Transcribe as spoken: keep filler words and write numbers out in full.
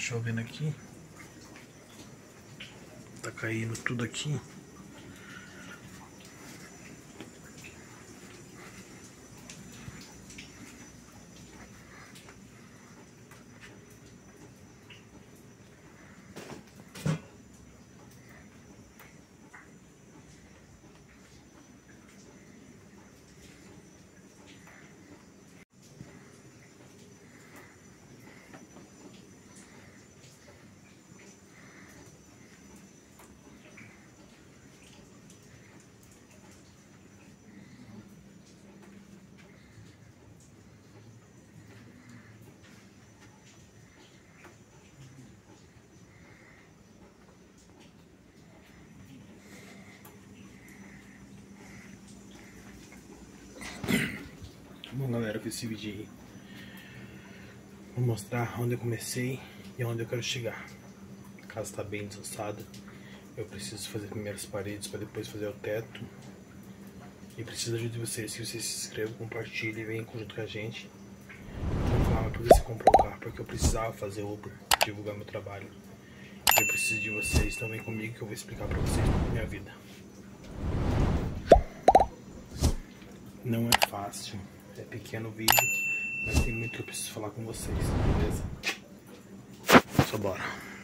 chovendo aqui. Tá caindo tudo aqui. Bom, galera, com esse vídeo aí vou mostrar onde eu comecei e onde eu quero chegar. A casa está bem desossada. Eu preciso fazer primeiro as paredes para depois fazer o teto. E preciso da ajuda de vocês. Se vocês se inscrevam, compartilhem e venham junto com a gente. Então, falava pra você comprar o carro porque eu precisava fazer Uber, divulgar meu trabalho. E eu preciso de vocês, então vem comigo que eu vou explicar pra vocês toda a minha vida. Não é fácil. É pequeno o vídeo, mas tem muito que eu preciso falar com vocês, beleza? Só bora.